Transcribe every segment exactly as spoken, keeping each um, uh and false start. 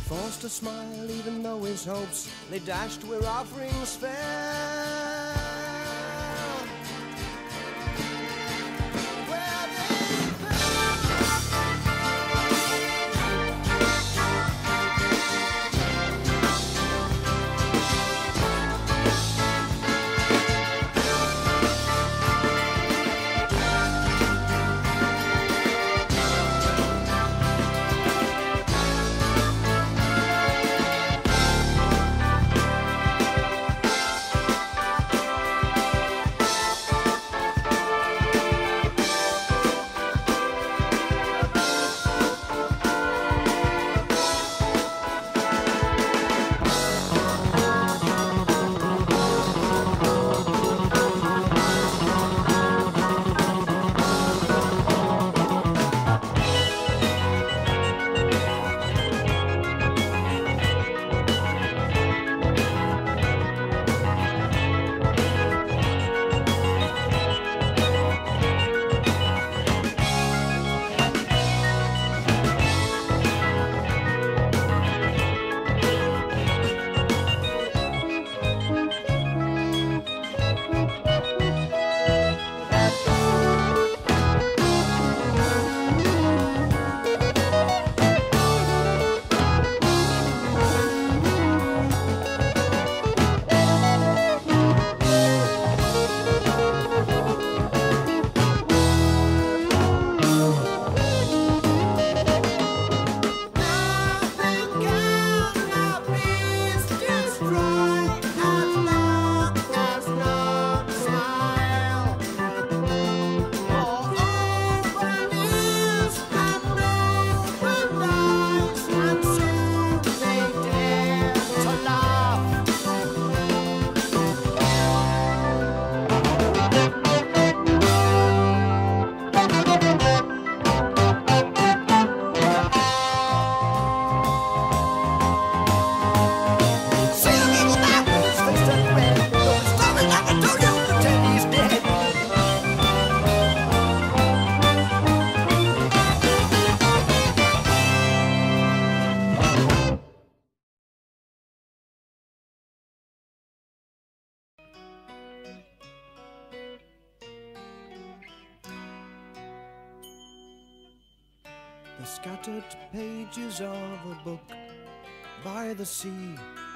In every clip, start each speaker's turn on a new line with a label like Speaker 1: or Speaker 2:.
Speaker 1: forced to smile even though his hopes they dashed where offerings fell. Where they the scattered pages of a book by the sea,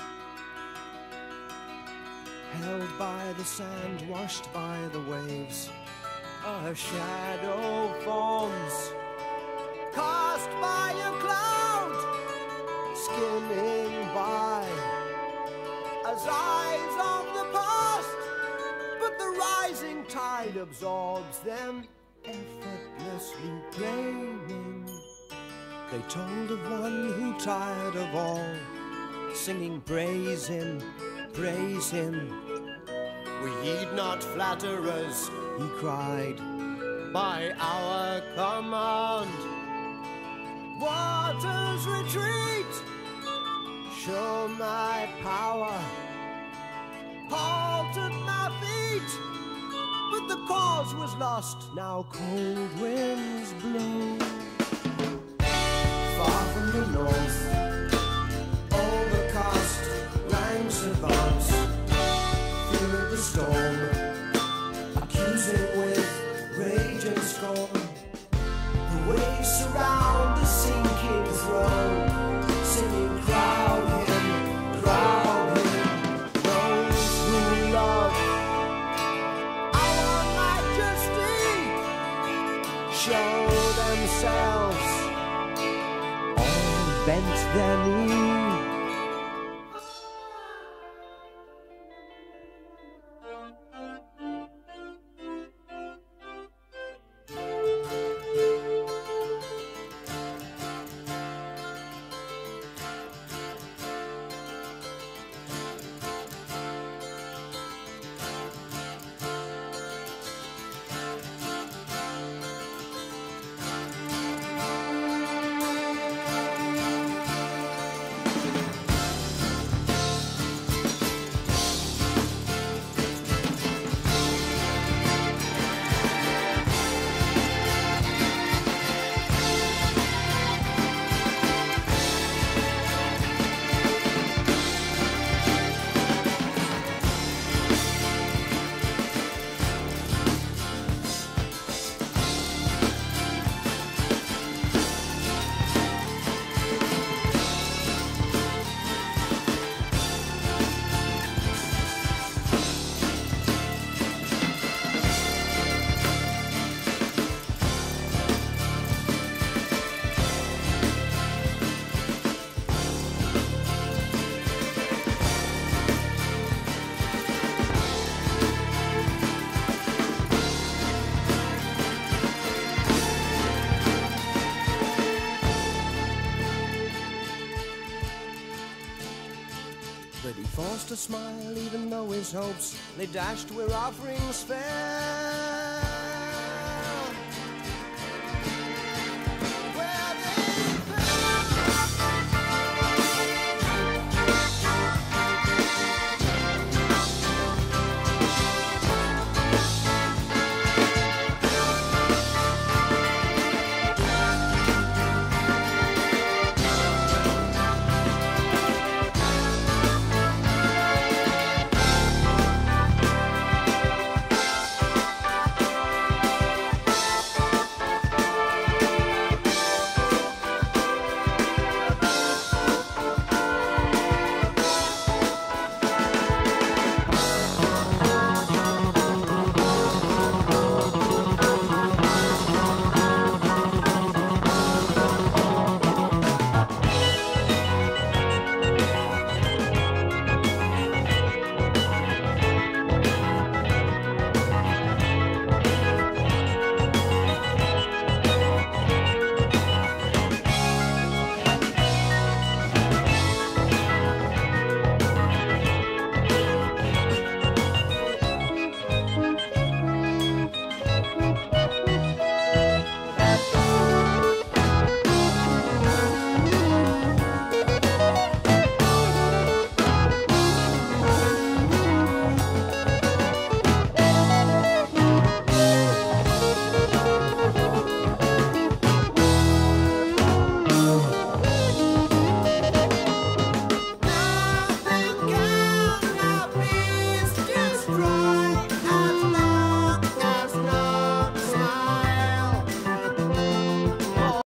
Speaker 1: held by the sand, washed by the waves, a shadow forms, cast by a cloud, skimming by, as eyes of the past, but the rising tide absorbs them, effortlessly draining. They told of one who, tired of all, singing praise him, praise him. We heed not flatterers, he cried, by our command. Waters retreat, show my power, halted my feet, but the cause was lost, now cold winds blow. Far from the north, overcast ranks advance, fear the storm, accusing with rage and scorn. The waves surround the sinking throne, singing crowd him, crowd him. Those who love our majesty show themselves, all bent their knee. a smile, even though his hopes they dashed where offerings fell.